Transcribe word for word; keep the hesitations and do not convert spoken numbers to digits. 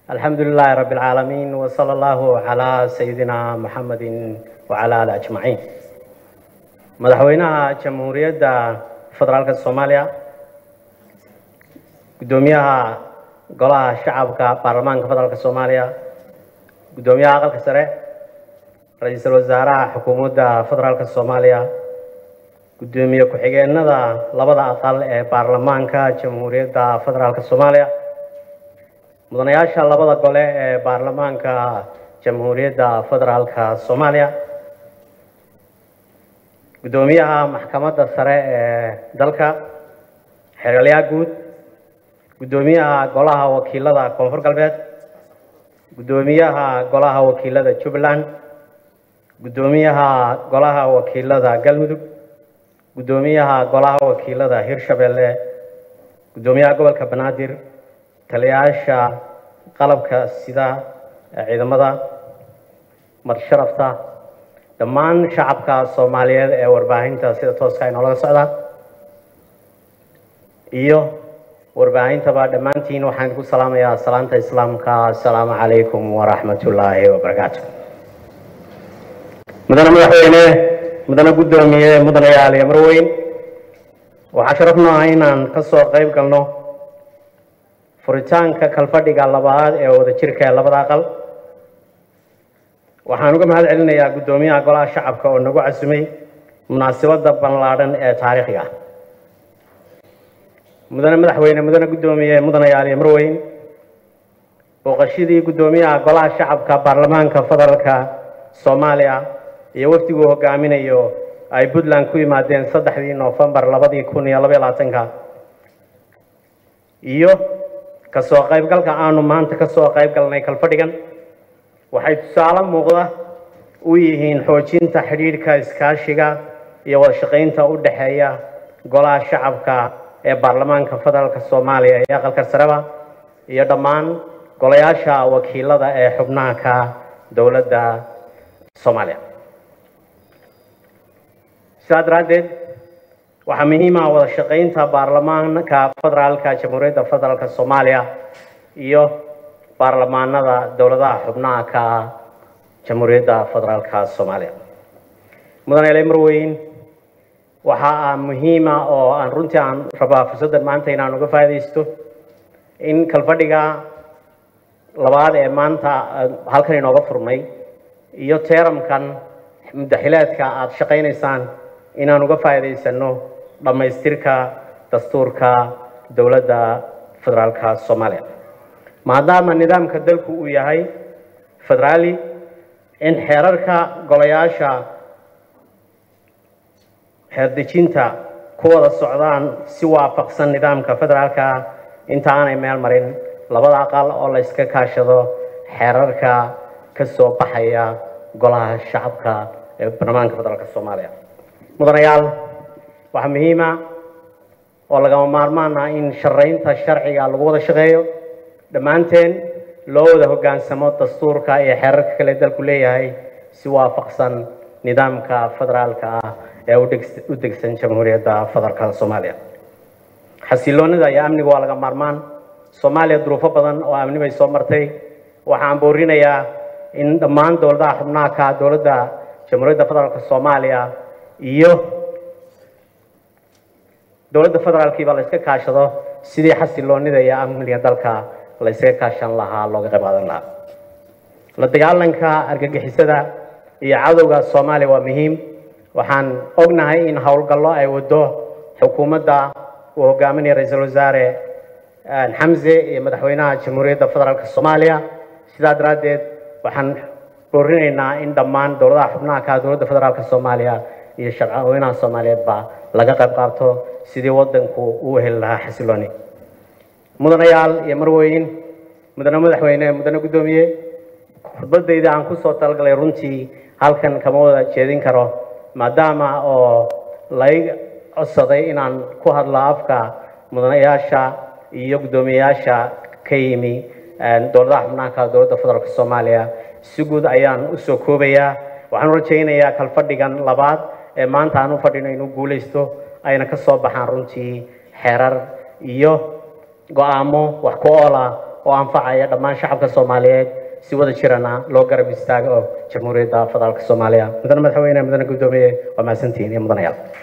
الحمد لله رب العالمين وصلى الله على سيدنا محمد وعلى آله أجمعين. مدحوينها جمهورية فدرالك الصومالية قدوميها قلها شعبك برلمان فدرالك الصومالية قدوميها أقل كسره رئيس الوزراء حكومة فدرالك الصومالية قدوميها كحيجينا ذا لبضع أقل برلمان كجمهورية فدرالك الصومالية مدنياشا لبضع قلة برلمان كجمهورية فدرالك الصومالية قدوميها محكمة سره دلك حريليا جود قدوميها قلها وكيلة كونفور قلبات قدوميها قلها وكيلة جبلان قدوميها قلها وكيلة قلمدو قدوميها قلها وكيلة هيرشابيل قدوميها قبل كبنادر تلياشا قلبك سيدا عيدمدا مرشرفتا دمان شعبك الصومالية ورباهينتا سيدا توسكا إنولا سعدا إيو ورباهينتا بعد دمانتين وحاندكو سلام يا سلامة إسلامك السلام عليكم ورحمة الله وبركاته مدنا مدحوينه مدنا قدومية مدنا يالي مروين وحشرفنا عينان قصو قيب قلنو فريتانك كالفردق اللباد او ذا اللباد اقل waxaan uga mahad celinayaa gudoomiyaha golaha shacabka oo nagu casumay munaasabada banlaadan ee taariikhiga ah mudane madaxweyne mudane gudoomiye mudane yaali marweyn booqashadii gudoomiyaha golaha shacabka baarlamaanka federaalka Soomaaliya iyo wafdigu hogaaminayo ay Puntland ku yimaadeen saddexdii November laba kun iyo labaatan iyo ka soo qaybgalka aanu maanta ka soo qaybgalnay kalfadhigan waxay tusaale muuqda u yihiin xoojinta xiriirka iskaashiga iyo wada shaqaynta u dhaxeeya golaha shacabka ee baarlamaanka federaalka Soomaaliya ee aqalka saraba iyo dhammaan golayaasha wakiilada ee xubnaha ka dawladda Soomaaliya saadaradeed waxa muhiim ah wada shaqaynta baarlamaanka federaalka jamhuuriyadda federaalka Soomaaliya iyo baarlamaanada dawladaha xubnaha ka jamhuuriyadda federaalka Soomaaliya mudane marweyn waxa muhiim ah oo aan runtii aan rabaa fursadan maanta inaan uga faa'iideysto in kalfadhiga labaad ee maanta halkan inooga furmay iyo teeramkan madaxilaadka aad shaqaynaysaan inaan uga faa'iideysano dhamaystirka dastuurka dawladda federaalka Soomaaliya maadaama nidaamka dalku uu yahay federaali in xeerarka golayaasha xeerdejinta ku wada socdaan si waafaqsan nidaamka federaalka inta aanay meel marin labada aqal oo la iska kaashado xeerarka ka soo baxaya golaha shacabka ee baarlamaanka federaalka Soomaaliya mudanayaal waxa muhiim ah oo laga maarmaan ah in sharaynta sharciga lagu wada shaqeeyo dhammaanteen loo wada hoggaansamo dastuurka iyo xeerarka kale dalku leeyahay si waafaqsan nidaamka federaalka ah ee u degsan jamhuuriyadda federaalka Soomaaliya xasiloonida iyo amniga waa laga maarmaan Soomaaliya duruufo badan oo amni bay soo martay waxaan boorinayaa in dhammaan dawladaha xubnaha ka dawladda jamhuuriyadda federaalka Soomaaliya iyo dawladda federaalka la iska kaashado sidii xasiloonida iyo amniga dalka la iska kaashan lahaa looga qayb qaadan lahaa la dagaalanka argagixisada iyo cadawga Soomaaliya waa muhiim waxaan ognahay in hawlgallo ay wado xukuumadda uu hogaaminayo ra'iisul wasaare Xamse iyo madaxweynaha jamhuuriyadda federaalka Soomaaliya sidaa daraadeed waxaan boorinaynaa in dhammaan dawladaha xubnaha ka dawladda federaalka Soomaaliya iyo shacabweynaha Soomaaliyeed ba laga qayb qaato sidii wadanku uu heli lahaa xasilooni mudanayaal iyo marweyn mudane madaxweyne mudane gudoomiye khudbadayda aan ku soo talgalay runtii halkan kama wada jeedin karo maadaama oo lay codsaday inaan ku hadlo afka mudanayaasha iyo gudoomiyaasha ka yimi dawladaha xubnaha ka dawladda federaalka Soomaaliya si guud ayaan u soo koobayaa waxaan rajaynayaa kalfadhigan labaad ee maanta aan u fadhino inuu guuleysto ayna ka soo baxaan runtii xeerar iyo go'aamo wax ku ool ah oo anfacaya dhammaan shacabka Soomaaliyeed si wada jirana loo garab istaago Jamhuuriyadda Federaalka Soomaaliya. Mudane Madaxweyne, mudane Gudoomiye, waa mahadsantihiin iyo mudanayaal.